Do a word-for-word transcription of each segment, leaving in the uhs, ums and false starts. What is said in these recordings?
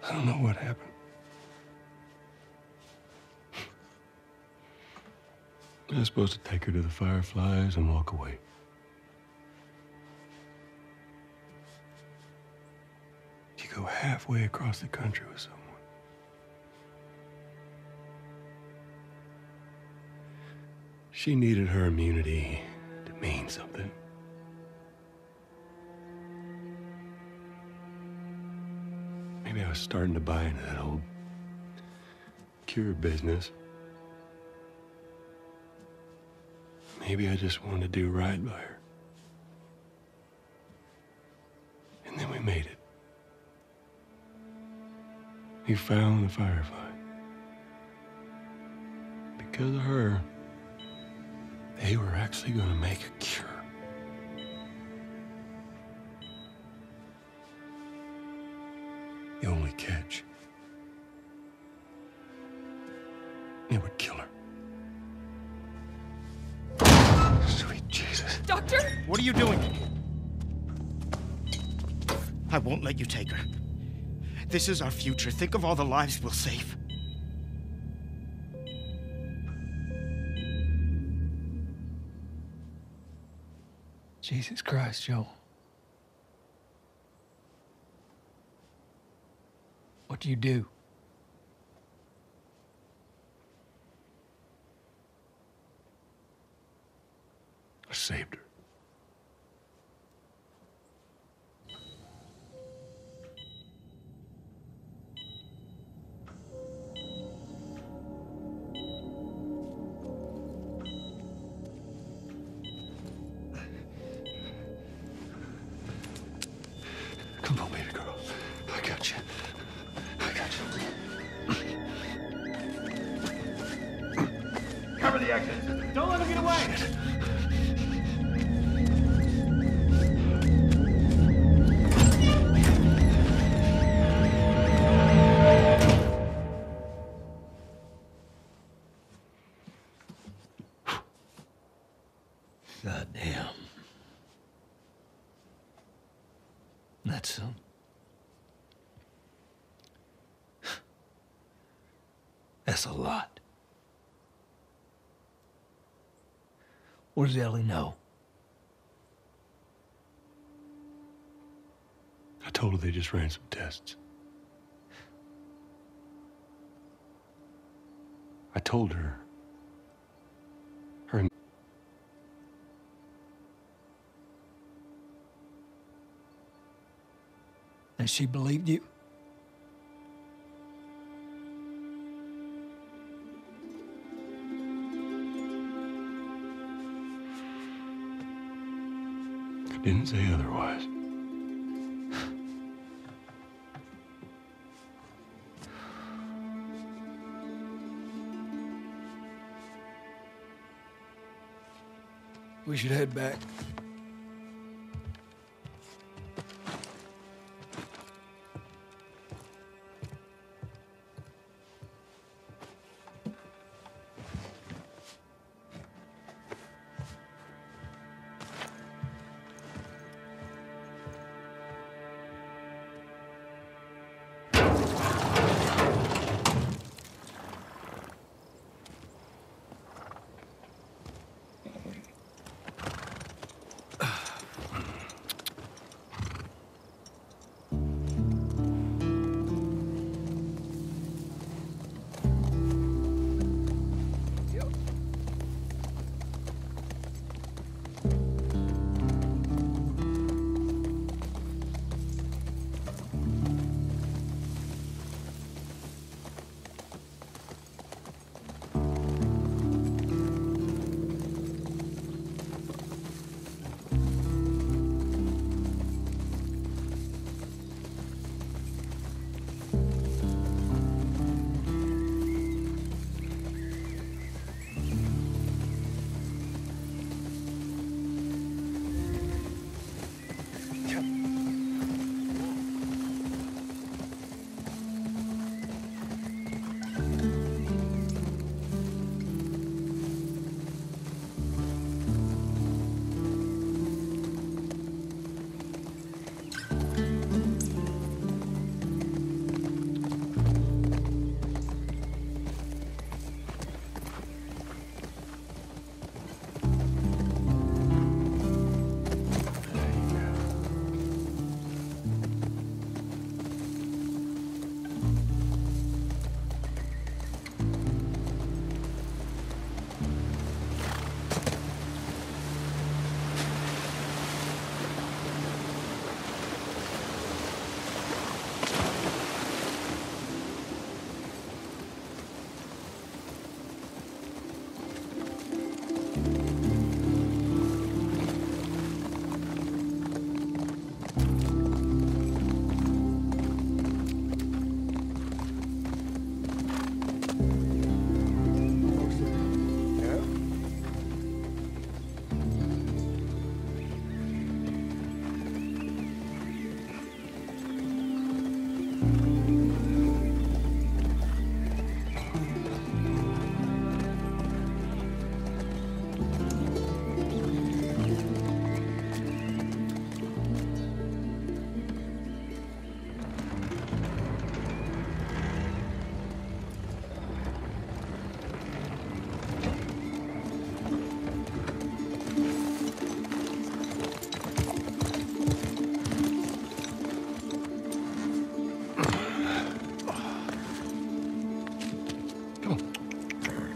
I don't know what happened. I was supposed to take her to the Fireflies and walk away. You go halfway across the country with someone. She needed her immunity to mean something. Maybe I was starting to buy into that old cure business. Maybe I just wanted to do right by her. And then we made it. We found the Firefly. Because of her, they were actually going to make a cure. The only catch, it would kill her. Sweet Jesus. Doctor? What are you doing? I won't let you take her. This is our future. Think of all the lives we'll save. Jesus Christ, Joel. What do you do? I saved her. Come on, baby girl. I got you. I got you. Cover the exit. Don't let him get away. God damn. That's so. That's a lot. What does Ellie know? I told her they just ran some tests. I told her. Her. And she believed you? I didn't say otherwise. We should head back.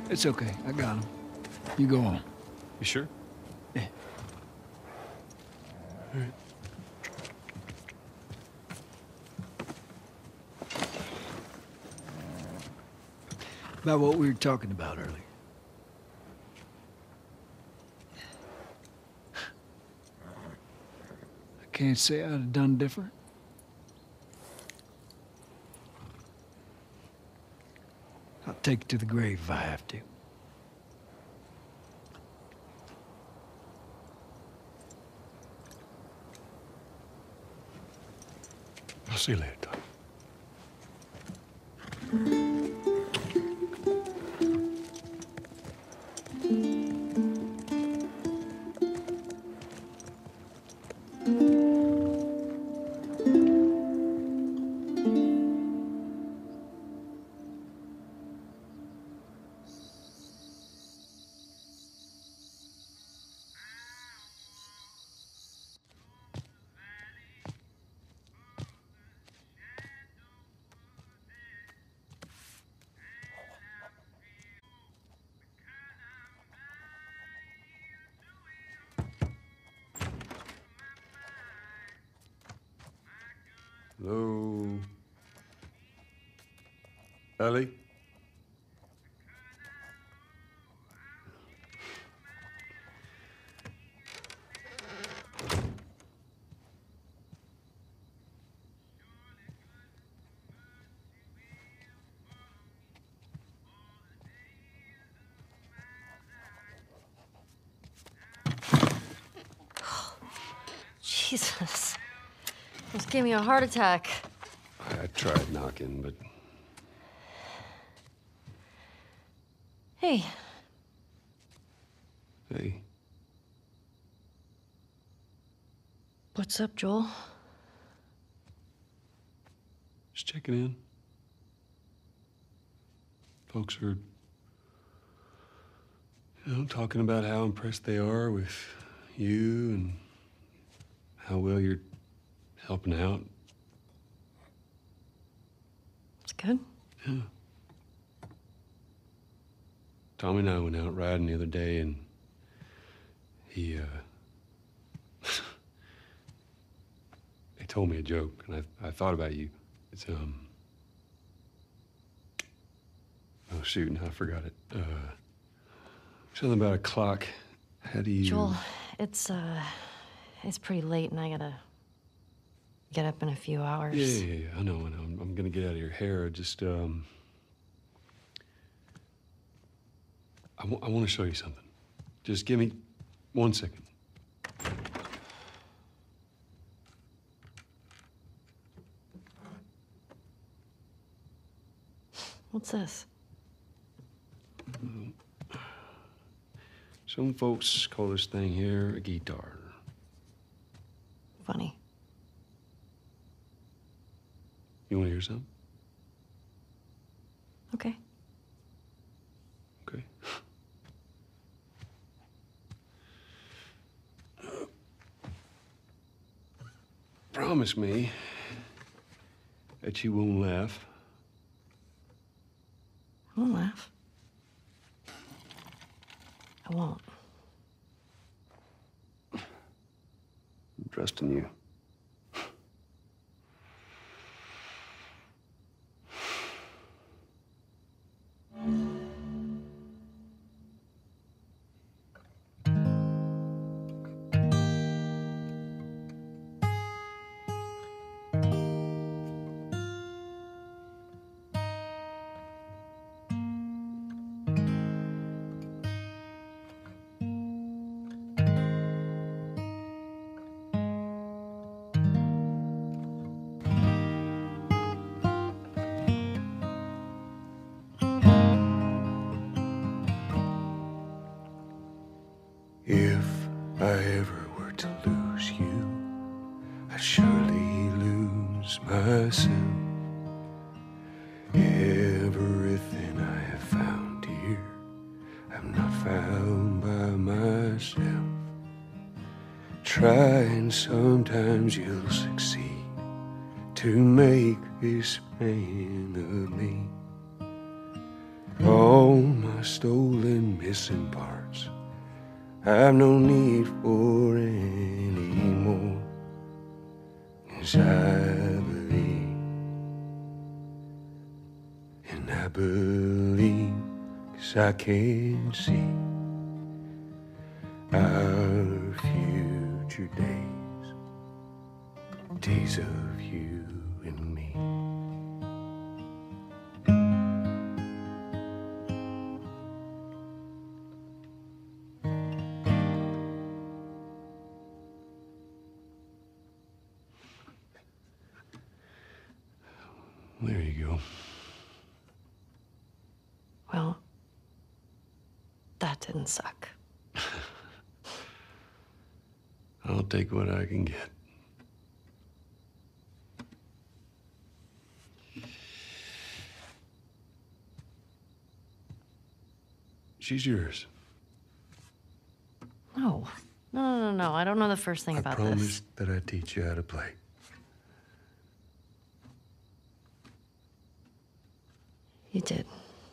It's okay. I got him. You go on. You sure? Yeah. All right. About what we were talking about earlier. I can't say I'd have done different. I'll take it to the grave if I have to. I'll see you later, Tom. Hello? Ellie? Jesus. Almost gave me a heart attack. I tried knocking, but... Hey. Hey. What's up, Joel? Just checking in. Folks are, you know, talking about how impressed they are with you and how well you're helping out. It's good. Yeah. Tommy and I went out riding the other day, and he, uh... he told me a joke, and I, I thought about you. It's, um... Oh, shoot, now I forgot it. Uh... Something about a clock. How do you... Joel, it's, uh... it's pretty late, and I gotta get up in a few hours. Yeah, yeah, yeah, I know, I know. I'm, I'm gonna get out of your hair. Just, um... I, w I want to show you something. Just give me one second. What's this? Some folks call this thing here a guitar. Funny. You want to hear something? Okay. Okay. Promise me that you won't laugh. I won't laugh. I won't. I'm trusting you. If I ever were to lose you, I'd surely lose myself. Everything I have found here, I'm not found by myself. Try and sometimes you'll succeed to make this man of me. Oh, all my stolen missing parts. I've no need for any more. 'Cause I believe, and I believe 'cause I can see our future days, days of you and me. There you go. Well, that didn't suck. I'll take what I can get. She's yours. No. No, no, no, no. I don't know the first thing I about promised that I'd teach you how to play. this. You did.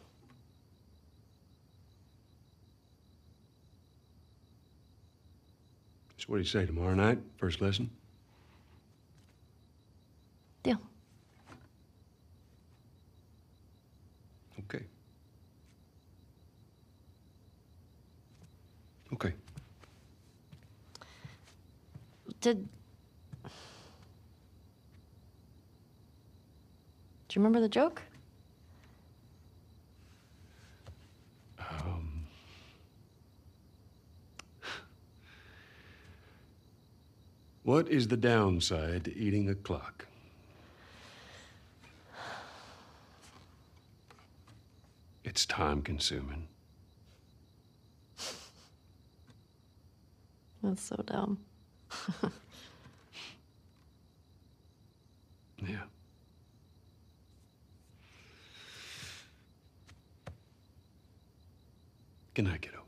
So what do you say, tomorrow night, first lesson? Deal. Okay. Okay. Did. Do you remember the joke? Um. What is the downside to eating a clock? It's time consuming. That's so dumb. Yeah. Good night, kiddo.